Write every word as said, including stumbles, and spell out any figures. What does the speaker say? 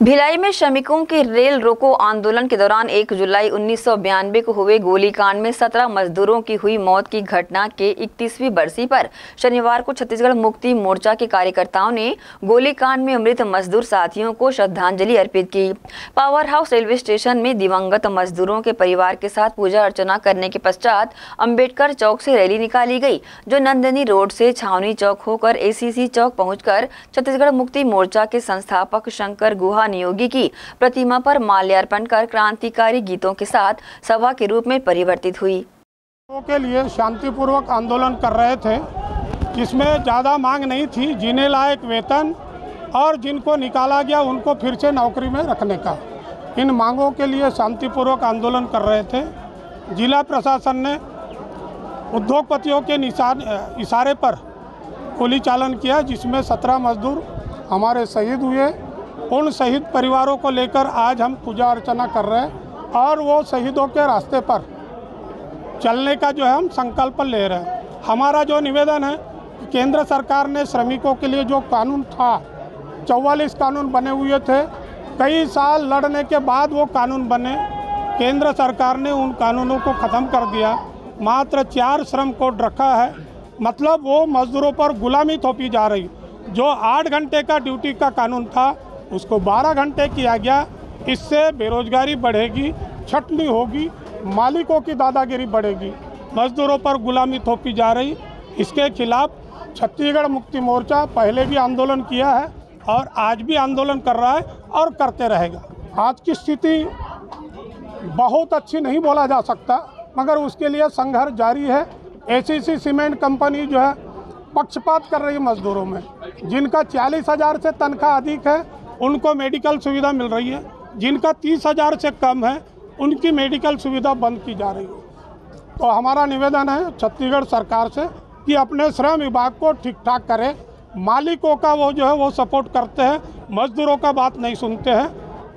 भिलाई में श्रमिकों के रेल रोको आंदोलन के दौरान एक जुलाई उन्नीस सौ बयानबे को हुए गोलीकांड में सत्रह मजदूरों की हुई मौत की घटना के इकतीसवीं बरसी पर शनिवार को छत्तीसगढ़ मुक्ति मोर्चा के कार्यकर्ताओं ने गोलीकांड में मृत मजदूर साथियों को श्रद्धांजलि अर्पित की। पावर हाउस रेलवे स्टेशन में दिवंगत मजदूरों के परिवार के साथ पूजा अर्चना करने के पश्चात अम्बेडकर चौक से रैली निकाली गई, जो नंदनी रोड से छावनी चौक होकर एसीसी चौक पहुंचकर छत्तीसगढ़ मुक्ति मोर्चा के संस्थापक शंकर गुहा नियोगी की प्रतिमा पर माल्यार्पण कर क्रांतिकारी गीतों के साथ सभा के रूप में परिवर्तित हुई। के लिए शांतिपूर्वक आंदोलन कर रहे थे, जिसमें ज़्यादा मांग नहीं थी, जीने लायक वेतन और जिनको निकाला गया उनको फिर से नौकरी में रखने का। इन मांगों के लिए शांतिपूर्वक आंदोलन कर रहे थे। जिला प्रशासन ने उद्योगपतियों के इशारे पर गोली चालन किया, जिसमें सत्रह मजदूर हमारे शहीद हुए। उन शहीद परिवारों को लेकर आज हम पूजा अर्चना कर रहे हैं और वो शहीदों के रास्ते पर चलने का जो है हम संकल्प ले रहे हैं। हमारा जो निवेदन है, केंद्र सरकार ने श्रमिकों के लिए जो कानून था, चौवालीस कानून बने हुए थे, कई साल लड़ने के बाद वो कानून बने। केंद्र सरकार ने उन कानूनों को ख़त्म कर दिया। मात्र चार श्रम कोड रखा है, मतलब वो मजदूरों पर गुलामी थोपी जा रही। जो आठ घंटे का ड्यूटी का कानून था उसको बारह घंटे किया गया। इससे बेरोजगारी बढ़ेगी, छटनी होगी, मालिकों की दादागिरी बढ़ेगी, मजदूरों पर गुलामी थोपी जा रही। इसके खिलाफ छत्तीसगढ़ मुक्ति मोर्चा पहले भी आंदोलन किया है और आज भी आंदोलन कर रहा है और करते रहेगा। आज की स्थिति बहुत अच्छी नहीं बोला जा सकता, मगर उसके लिए संघर्ष जारी है। एसीसी सीमेंट कंपनी जो है पक्षपात कर रही है मजदूरों में। जिनका चालीस हज़ार से तनख्वाह अधिक है उनको मेडिकल सुविधा मिल रही है, जिनका तीस हज़ार से कम है उनकी मेडिकल सुविधा बंद की जा रही है। तो हमारा निवेदन है छत्तीसगढ़ सरकार से कि अपने श्रम विभाग को ठीक ठाक करें। मालिकों का वो जो है वो सपोर्ट करते हैं, मजदूरों का बात नहीं सुनते हैं।